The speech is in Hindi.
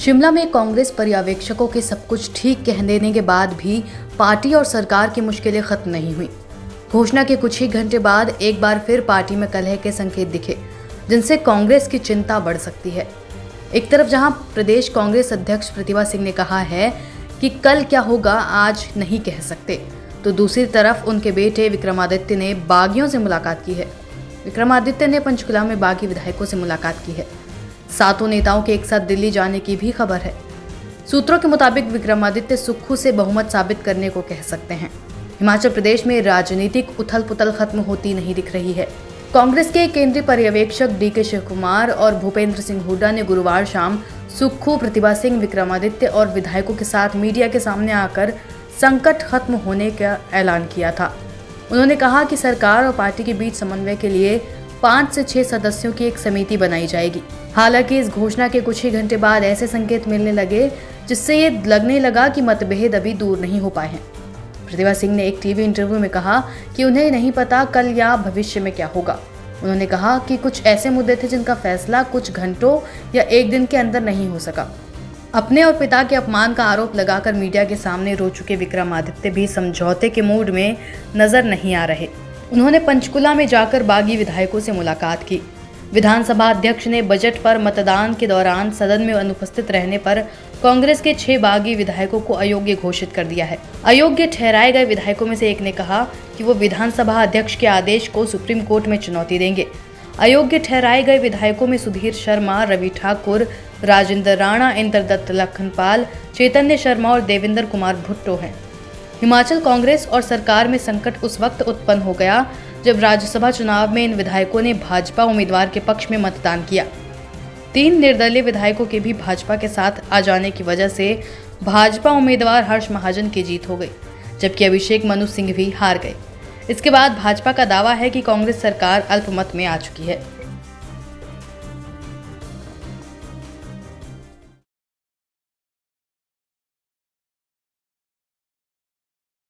शिमला में कांग्रेस पर्यवेक्षकों के सब कुछ ठीक कह देने के बाद भी पार्टी और सरकार की मुश्किलें खत्म नहीं हुई। घोषणा के कुछ ही घंटे बाद एक बार फिर पार्टी में कलह के संकेत दिखे, जिनसे कांग्रेस की चिंता बढ़ सकती है। एक तरफ जहां प्रदेश कांग्रेस अध्यक्ष प्रतिभा सिंह ने कहा है कि कल क्या होगा आज नहीं कह सकते, तो दूसरी तरफ उनके बेटे विक्रमादित्य ने बागियों से मुलाकात की है। विक्रमादित्य ने पंचकुला में बागी विधायकों से मुलाकात की है। सातों नेताओं के एक साथ दिल्ली जाने की भी खबर है। सूत्रों के मुताबिक विक्रमादित्य सुक्खू से बहुमत साबित करने को कह सकते हैं। हिमाचल प्रदेश में राजनीतिक उथल पुथल खत्म होती नहीं दिख रही है। कांग्रेस के केंद्रीय पर्यवेक्षक डीके शिवकुमार और भूपेंद्र सिंह हुड्डा ने गुरुवार शाम सुक्खू, प्रतिभा सिंह, विक्रमादित्य और विधायकों के साथ मीडिया के सामने आकर संकट खत्म होने का ऐलान किया था। उन्होंने कहा कि सरकार और पार्टी के बीच समन्वय के लिए 5 से 6 सदस्यों की एक समिति बनाई जाएगी। हालांकि इस घोषणा के कुछ ही घंटे बाद ऐसे संकेत मिलने लगे जिससे ये लगने लगा कि मतभेद अभी दूर नहीं हो पाए हैं। प्रतिभा सिंह ने एक टीवी इंटरव्यू में कहा कि उन्हें नहीं पता कल या भविष्य में क्या होगा। उन्होंने कहा कि कुछ ऐसे मुद्दे थे जिनका फैसला कुछ घंटों या एक दिन के अंदर नहीं हो सका। अपने और पिता के अपमान का आरोप लगाकर मीडिया के सामने रो चुके विक्रमादित्य भी समझौते के मूड में नजर नहीं आ रहे। उन्होंने पंचकुला में जाकर बागी विधायकों से मुलाकात की। विधानसभा अध्यक्ष ने बजट पर मतदान के दौरान सदन में अनुपस्थित रहने पर कांग्रेस के 6 बागी विधायकों को अयोग्य घोषित कर दिया है। अयोग्य ठहराए गए विधायकों में से एक ने कहा कि वो विधानसभा अध्यक्ष के आदेश को सुप्रीम कोर्ट में चुनौती देंगे। अयोग्य ठहराए गए विधायकों में सुधीर शर्मा, रवि ठाकुर, राजेंद्र राणा, इंद्रदत्त लखनपाल, चैतन्य शर्मा और देवेंद्र कुमार भुट्टो हैं। हिमाचल कांग्रेस और सरकार में संकट उस वक्त उत्पन्न हो गया जब राज्यसभा चुनाव में इन विधायकों ने भाजपा उम्मीदवार के पक्ष में मतदान किया। 3 निर्दलीय विधायकों के भी भाजपा के साथ आ जाने की वजह से भाजपा उम्मीदवार हर्ष महाजन की जीत हो गई, जबकि अभिषेक मनु सिंह भी हार गए। इसके बाद भाजपा का दावा है कि कांग्रेस सरकार अल्पमत में आ चुकी है।